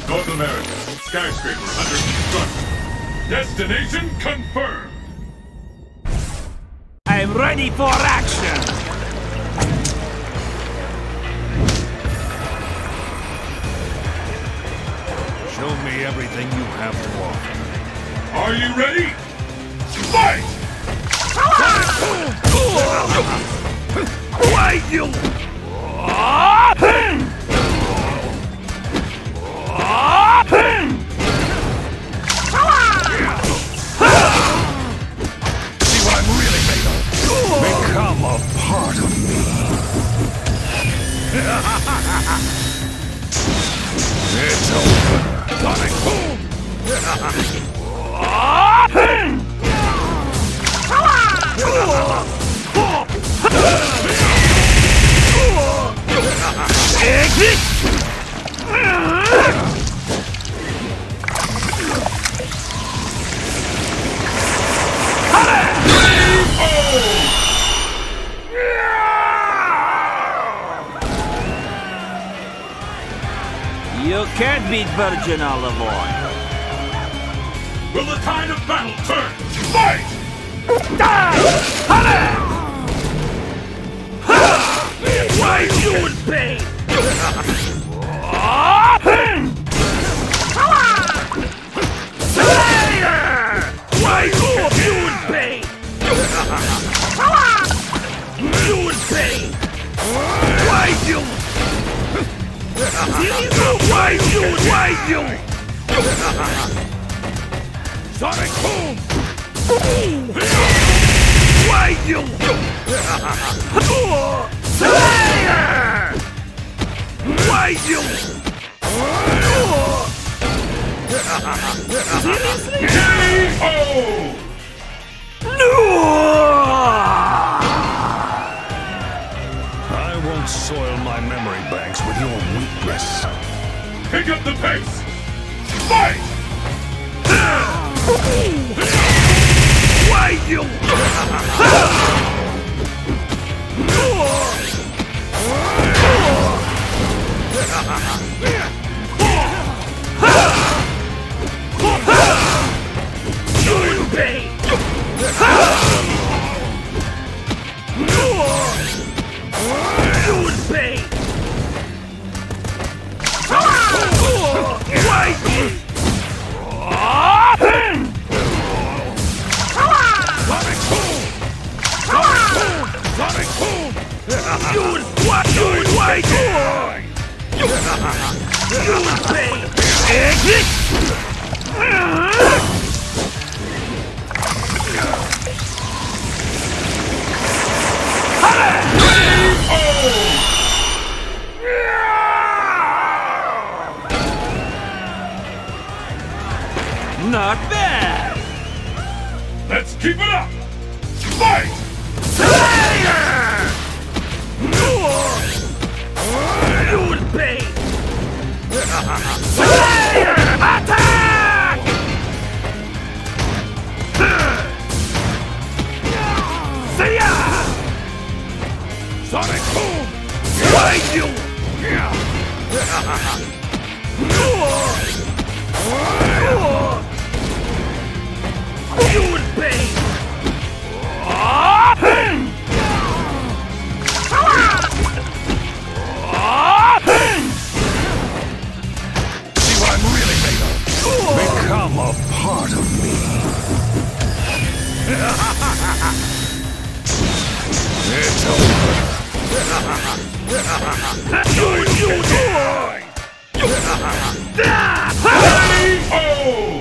North America. Skyscraper under construction. Destination confirmed. I'm ready for action. Show me everything you have to offer. Are you ready? Fight! Why you? See what I'm really made of. Become a part of me. It's over. Sonic boom! You can't beat virgin olive oil. Will the tide of battle turn? Fight! Why you in pain? Why you in pain? You in pain? Why you? Why you? Sonic boom! Why you? Slayer! Why you? Seriously? K.O. No! I won't soil my memory banks with your weakness. Pick up the pace! Fight! Why you? You in pain! You in pain! Why you? Sonic boom! Sonic boom! You in what? You in white! You in pain! Exit! Not bad! Let's keep it up! Fight! Slayer! You in pain! Slayer! Attack! See ya! Sonic boom! Why you? You in pain! See what I'm really made of. Become a part of me. It's over. You die! K.O.